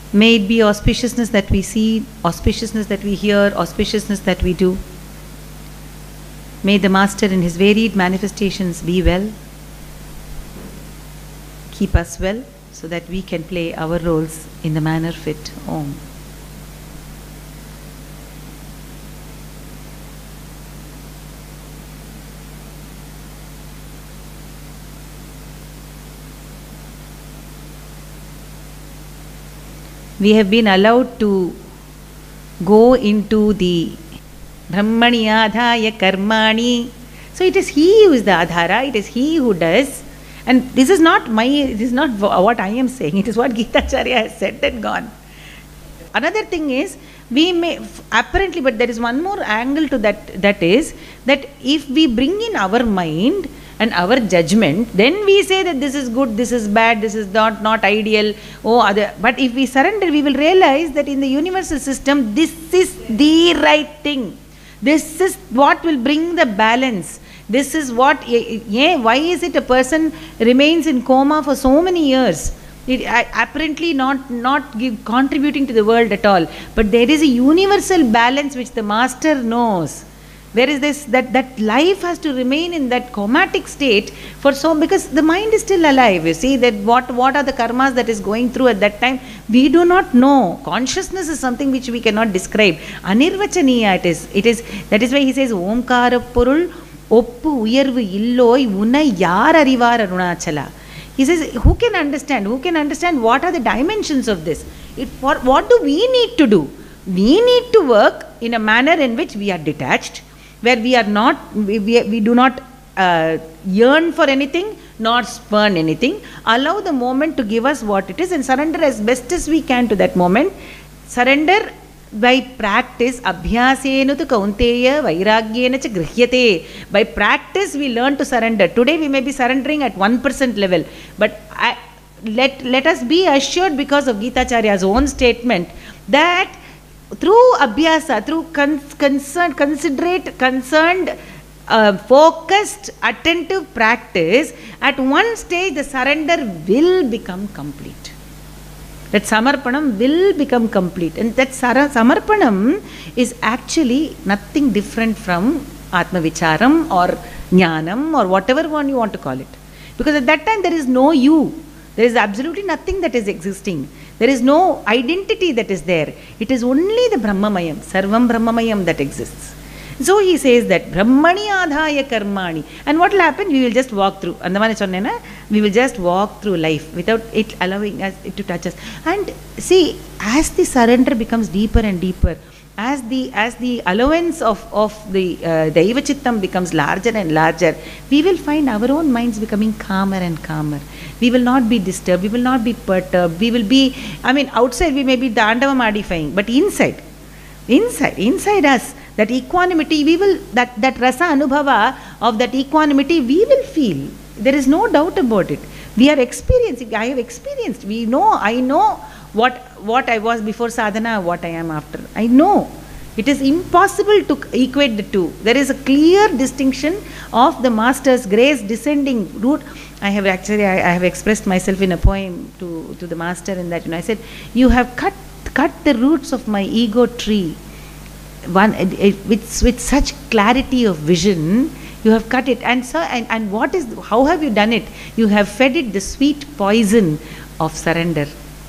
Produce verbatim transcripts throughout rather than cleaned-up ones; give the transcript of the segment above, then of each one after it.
May it be auspiciousness that we see, auspiciousness that we hear, auspiciousness that we do. May the Master in his varied manifestations be well, keep us well, so that we can play our roles in the manner fit. Om. We have been allowed to go into the Brahmani Adhaya Karmani. So it is he who is the Adhara, it is he who does. And this is not my, this is not what I am saying, it is what Gitacharya has said and gone. Another thing is, we may, apparently, but there is one more angle to that, that is, that if we bring in our mind and our judgment, then we say that this is good, this is bad, this is not, not ideal, oh, other. But if we surrender, we will realize that in the universal system, this is the right thing. This is what will bring the balance. This is what, yeah, why is it a person remains in coma for so many years? It, uh, apparently not, not give, contributing to the world at all. But there is a universal balance which the Master knows. There is this, that, that life has to remain in that comatic state for so, because the mind is still alive. You see that what, what are the karmas that is going through at that time? We do not know. Consciousness is something which we cannot describe. Anirvachaniya it is. It is, that is why he says, Omkara Purul, Oppu Uyarvu Illoi, Unai Yar Arivar Arunachala. He says, who can understand? Who can understand what are the dimensions of this? It, what, what do we need to do? We need to work in a manner in which we are detached, where we are not, we, we, we do not uh, yearn for anything, nor spurn anything. Allow the moment to give us what it is and surrender as best as we can to that moment. Surrender by practice. Abhyasenu tu kaunteya vairagyena cha grihyate. By practice we learn to surrender. Today we may be surrendering at one percent level, but I, let, let us be assured, because of Gitacharya's own statement, that through abhyasa, through con concern, considerate, concerned, uh, focused, attentive practice, at one stage the surrender will become complete. That samarpanam will become complete. And that samarpanam is actually nothing different from Atma Vicharam or Jnanam or whatever one you want to call it. Because at that time there is no you. There is absolutely nothing that is existing. There is no identity that is there. It is only the Brahmamayam, Sarvam Brahmamayam that exists. So he says that Brahmani Adhaya Karmani. And what will happen? We will just walk through. We will just walk through life without it allowing us it to touch us. And see, as the surrender becomes deeper and deeper, as the as the allowance of, of the uh, Daiva Chittam becomes larger and larger, we will find our own minds becoming calmer and calmer. We will not be disturbed, we will not be perturbed, we will be, I mean, outside we may be Dandava modifying, but inside, inside, inside us, that equanimity, we will, that, that rasa anubhava of that equanimity, we will feel. There is no doubt about it. We are experiencing, I have experienced, we know, I know what, what I was before sadhana, what I am after. I know. It is impossible to equate the two. There is a clear distinction of the Master's grace descending root. I have actually, I, I have expressed myself in a poem to, to the Master in that, you know, I said, you have cut, cut the roots of my ego tree. One it, it, with, with such clarity of vision, you have cut it. And so, and, and what is, how have you done it? You have fed it the sweet poison of surrender.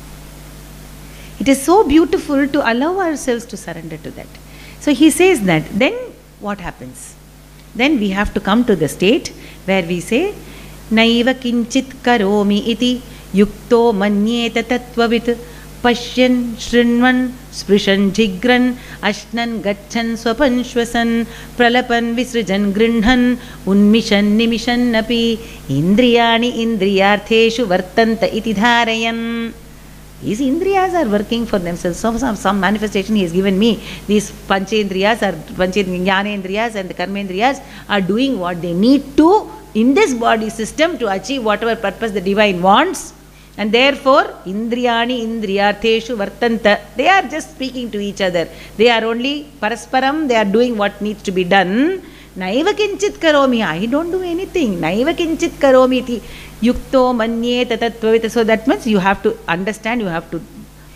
It is so beautiful to allow ourselves to surrender to that. So he says that, then what happens? Then we have to come to the state where we say, Naiva kinchit karomi iti yukto manyeta tattvavit pashyan shrinvan sprishan jigran ashnan gachan swapan shwasan pralapan visrijan grinhan unmishan nimishan napi indriyani indriyartheshu vartanta iti dharayan. These indriyas are working for themselves. So some, some manifestation he has given me. These panchendriyas are jnanendriyas and the karmendriyas are doing what they need to in this body system to achieve whatever purpose the divine wants. And therefore, indriyani indriyartheshu vartanta. They are just speaking to each other. They are only parasparam. They are doing what needs to be done. Naiva kinchit karomi. I don't do anything. Naiva kinchit karomi iti yukto manye tatattvavita. So that means you have to understand, you have to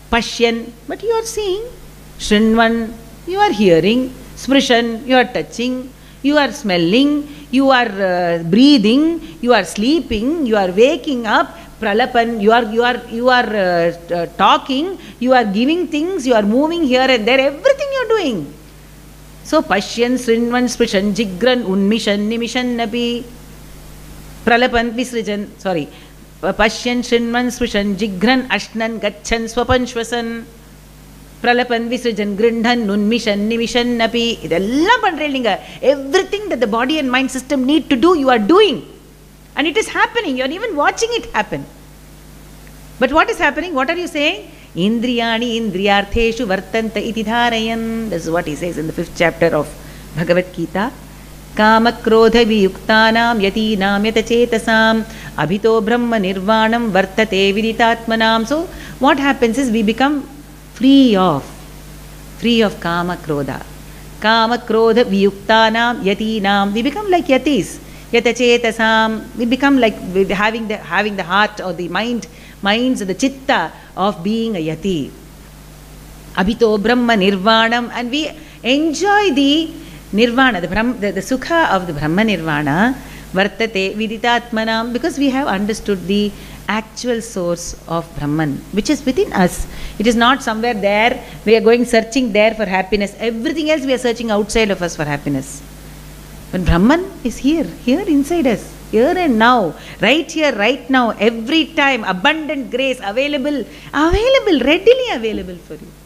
Pashyan, but you are seeing. Shrinvan, you are hearing. Smrishan, you are touching. You are smelling. You are uh, breathing. You are sleeping. You are waking up. Pralapan, you are you are you are uh, uh, talking. You are giving things. You are moving here and there. Everything you are doing. So Pashyan, Shrinvan, Sprishan, Jigran, Unmishan, Nimishan, Napi. Pralapan, Visrijan, sorry. Pashyan, Shrinvan, Sprishan, Jigran, Ashnan, Gachan, Swapan, Shwasan. Pralapan, Visrijan, Grindhan, Nunmishan, Nimishan, Napi. Idella pandrelinga. Everything that the body and mind system need to do, you are doing. And it is happening. You are even watching it happen. But what is happening? What are you saying? Indriyani indriyartheshu vartanta iti dharayan. This is what he says in the fifth chapter of Bhagavad Gita. Kama krodha viyuktanam yatinam yatachetasam abhito brahma nirvanam vartate viditatmanam. So what happens is we become free of, free of kama krodha. Kama krodha viyuktanam yatinam. We become like yatis. Yatachetasam. We become like having the having the heart or the mind, minds or the chitta of being a yati. Abhito brahma nirvanam. And we enjoy the nirvana, the, Brahm, the, the sukha of the Brahma nirvana, vartate viditatmanam, because we have understood the actual source of Brahman, which is within us. It is not somewhere there, we are going searching there for happiness. Everything else we are searching outside of us for happiness. But Brahman is here, here inside us, here and now, right here, right now, every time, abundant grace available, available, readily available for you.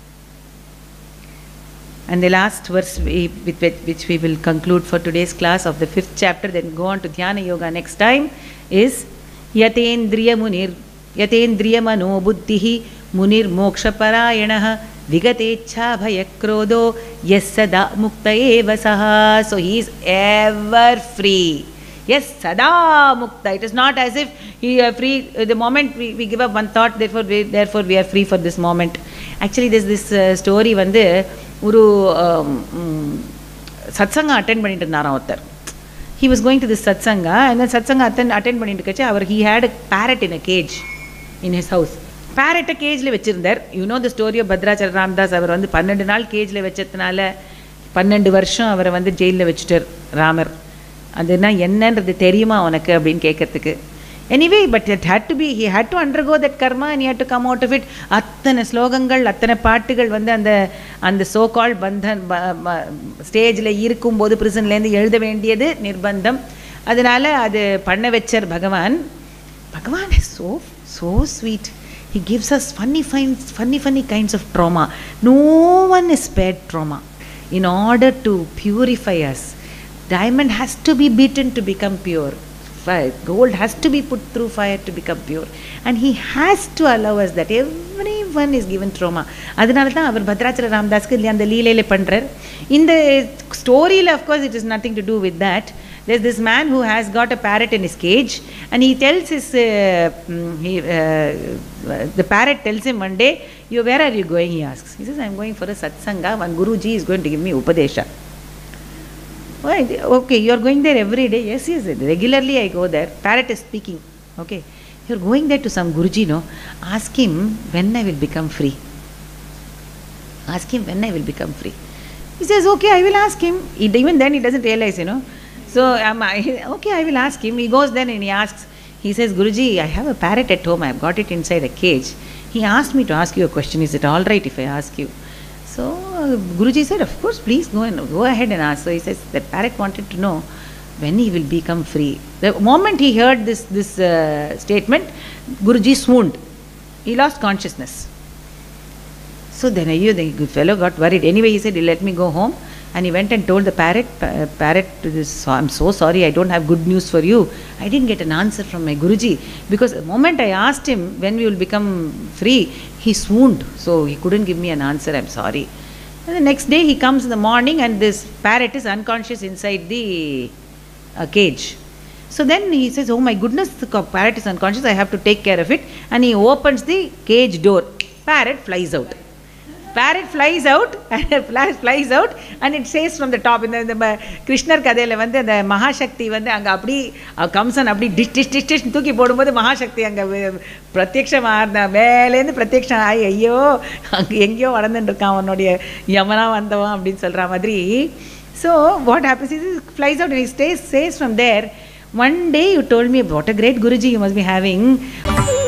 And the last verse we, with which we will conclude for today's class of the fifth chapter, then go on to Dhyana Yoga next time, is Yatendriya Munir, Yatendriya Mano Buddhihi Munir Moksha Parayanaha Vigatecha Bhayakrodo Yasada Mukta Eva Saha. So he is ever free. Yes, Sada Mukta. It is not as if he is free the moment we, we give up one thought, therefore we, therefore we are free for this moment. Actually, there's this uh, story வந்து ஒரு Satsanga attend பண்ணிட்டு இருந்தாராம் ஒருத்தர். He was going to this satsanga, and then satsanga attend attend பண்ணிட்டு இருக்கச்சு அவர் he had a parrot in a cage in his house. Parrot கேஜ்ல வச்சிருந்தார். You know the story of Bhadrachala Ramadoss. அவர் வந்து பன்னெண்டு நாள் கேஜ்ல வச்சதுனால பன்னெண்டு வருஷம் அவரை வந்து ஜெயிலில் வச்சுட்டார் ராமர். அதுனா என்னன்றது தெரியுமா உனக்கு அப்படின்னு கேட்கறதுக்கு. Anyway, but it had to be, he had to undergo that karma and he had to come out of it. அத்தனை ஸ்லோகங்கள் அத்தனை பாட்டுகள் வந்து அந்த அந்த சோ கால் பந்தன் ஸ்டேஜில் இருக்கும்போது பிரிசன்லேருந்து எழுத வேண்டியது நிர்பந்தம். அதனால அது பண்ண வச்சார் பகவான். பகவான் is so so sweet. He gives us funny funny funny kinds of trauma. No one is spared trauma. In order to purify us, diamond has to be beaten to become pure. Fire. Gold has to be put through fire to become pure, and he has to allow us that. Everyone is given trauma. அதனால தான் அவர் பத்ராச்சல ராமதாஸ்க்கு அந்த லீலையில பண்றார். இந்த ஸ்டோரியில் of course it is nothing to do with that. There's this man who has got a parrot in his cage, and he tells his uh, he, uh, the parrot tells him one day, "You, where are you going?" He asks. He says, "I'm going for a satsanga. One Guruji is going to give me upadesha." Why? Okay, you are going there every day. Yes, yes, regularly I go there. Parrot is speaking. Okay, you are going there to some Guruji, no? Ask him when I will become free. Ask him when I will become free. He says, okay, I will ask him. He, even then he doesn't realize, you know. So, um, I, okay, I will ask him. He goes then and he asks. He says, Guruji, I have a parrot at home. I have got it inside a cage. He asked me to ask you a question. Is it all right if I ask you? So uh, Guruji said, of course, please go and go ahead and ask. So he says, that parrot wanted to know when he will become free. The moment he heard this this uh, statement, Guruji swooned. He lost consciousness. So then you, the fellow got worried. Anyway, he said, let me go home. And he went and told the parrot, uh, parrot, this, I'm so sorry, I don't have good news for you. I didn't get an answer from my Guruji. Because the moment I asked him when we will become free, he swooned. So he couldn't give me an answer, I'm sorry. And the next day he comes in the morning and this parrot is unconscious inside the uh, cage. So then he says, oh my goodness, the parrot is unconscious, I have to take care of it. And he opens the cage door. Parrot flies out. parrot flies out and flies flies out and it says from the top. இந்த இந்த கிருஷ்ணர் கதையில் வந்து அந்த மகாசக்தி வந்து அங்கே அப்படி கம்சன் அப்படி டிஷ் டிஷ் டிஷ் டிஷ் தூக்கி போடும்போது மகாசக்தி அங்கே பிரத்யட்சமாக இருந்தா மேலேருந்து பிரத்யட்சம் ஆகி ஐயோ அங்கே எங்கேயோ வளர்ந்துட்டு இருக்கான் அவனுடைய யமனா வந்தவன் அப்படின்னு சொல்கிற மாதிரி. So what happens is it flies out and he stays says from there. One day you told me what a great Guruji you must be having.